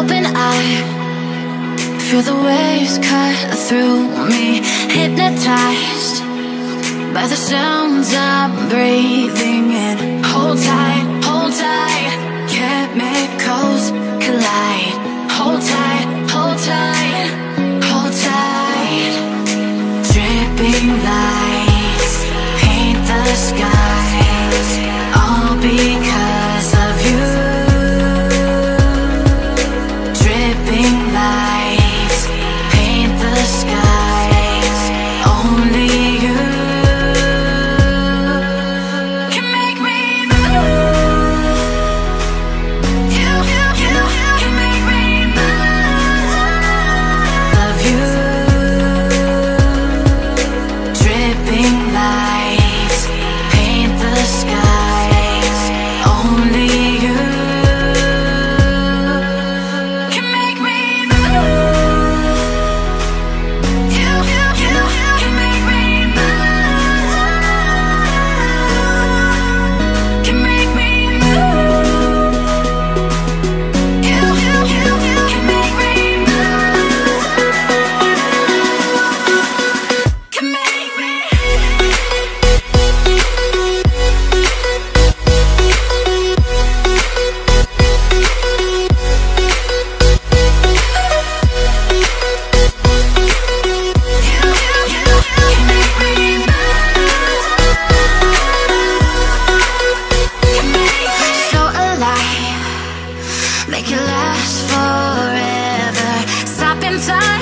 open eye, feel the waves cut through me, hypnotized by the sounds I'm breathing in. Hold tight, chemicals collide. Hold tight, hold tight, hold tight. Dripping lights paint the skies, all because of you. Dripping lights paint the skies, only you can make me move. You can make me move. Love you. Dripping lights paint the skies, only you can make me move. You can make me move. Can make me move. You can make me move. Can make me. So alive, make it last forever. Stop in time.